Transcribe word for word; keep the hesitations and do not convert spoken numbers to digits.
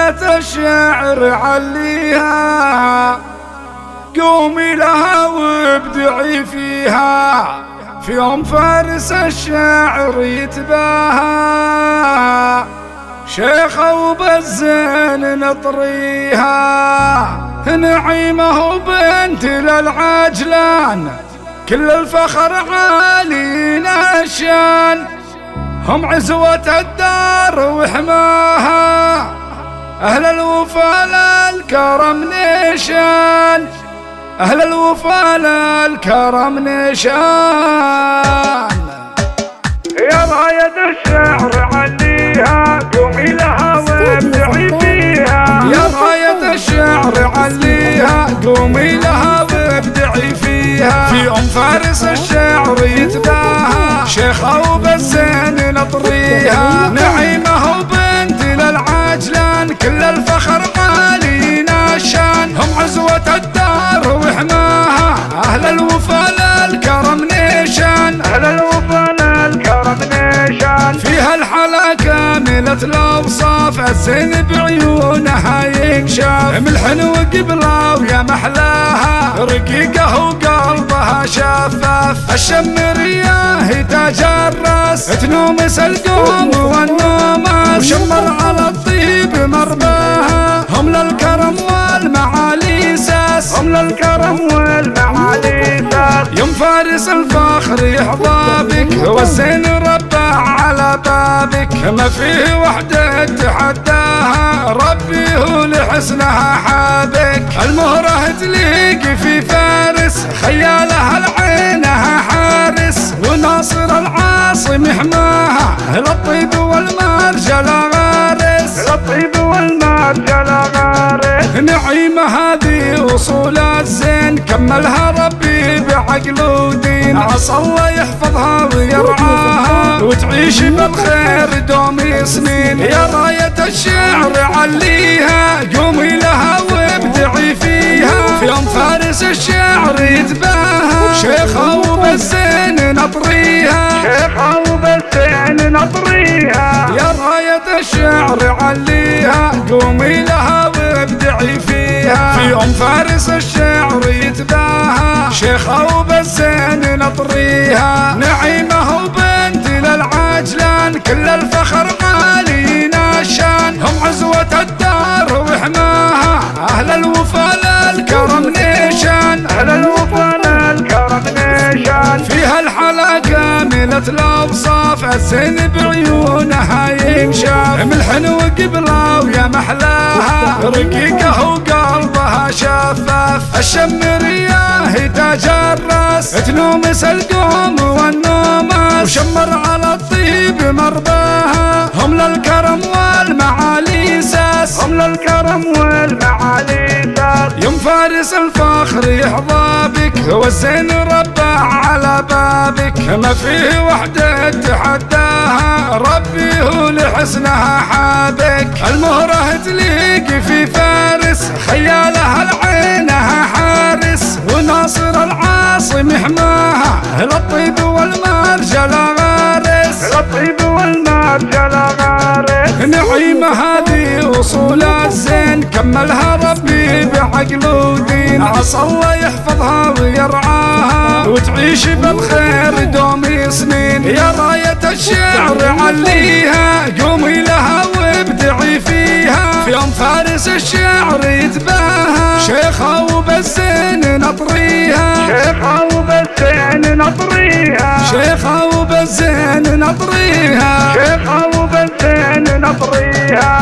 راية الشعر عليها، قومي لها وابدعي فيها، في يوم فارس الشعر يتباهى، شيخة وبالزين نطريها، نعيمة وبنت للعجلان، كل الفخر عالينا الشان، هم عزوة الدار وحماها، أهل الوفا للكرم نشان، أهل الوفا للكرم نشان. يا راية الشعر عليها، قومي لها وابدعي فيها، يا راية الشعر عليها، قومي لها وابدعي فيها، في يوم فارس الشعر يتباهى، شيخة وبالزين نطريها، نعيمة وبنت للعجلان، كل الفخر عالينا الشان، هم عزوة الدار وحماها، أهل الوفا للكرم نشان، أهل الوفا للكرم نشان. فيها الحلا كاملة الأوصاف، الزين بعيونها ينشاف، ملحن وقبلة ويا محلاها، رقيقة وقلبها شفاف، الشم رياه تاج الراس، تنومس القوم والنوماس، وشمر على الطيب مرباها، هم للكرم والمعالي ساس، هم للكرم والمعالي ساس. يوم فارس الفخر يحظى بك، والزين ربع على بابك، ما فيه وحدة تحداها، ربي هو لحسنها حابك، المهرة تليق في فارس، خيالها لعينها حارس، وناصر العاصم يحماها، للطيب والمرجل غارس، للطيب والمرجل غارس. نعيمة هذه وصول الزين، كملها ربي بعقل ودين، عسى الله يحفظها ويرعاها، وتعيش بالخير دومي سنين، يا راية الشعر عليها، قومي لها وابدعي فيها، في يوم فارس الشعر يتباهى، شيخة وبالزين نطريها، شيخة وبالزين نطريها، يا راية الشعر عليها، قومي لها وابدعي فيها، في يوم فارس الشعر يتباهى، شيخة وبالزين نطريها، نعيمة وبنت للعجلان، كل الفخر عالينا الشان، هم عزوة الدار وحماها، أهل الوفا للكرم نشان، أهل الوفا للكرم نشان. فيها الحلا كاملة الأوصاف، الزين بعيونها ينشاف، ملحن وقبلة ويا محلاها، رقيقة وقلبها شفاف، الشم رياه تاج الراس، تنومس القوم والنوماس، وشمر على الطيب مرباها، هم للكرم والمعالي ساس، هم للكرم والمعالي ساس. يوم فارس الفخر يحظى بك، والزين ربع على بابك، ما فيه وحدة تحداها، ربي هو لحسنها حابك، المهرة تليق في فارس، خيالها لعينها حارس، وناصر العاصم يحماها، للطيب والمرجل غارس، للطيب والمرجل غارس. نعيمة هذه وصول الزين، كملها ربي بعقل ودين، عسى الله يحفظها ويرعاها، وتعيش بالخير دومي سنين، يا راية الشعر عليها، قومي لها وابدعي فيها، في يوم فارس الشعر يتباهى، شيخة وبالزين نطريها، شيخة وبالزين نطريها، شيخة وبالزين نطريها، شيخة وبالزين نطريها.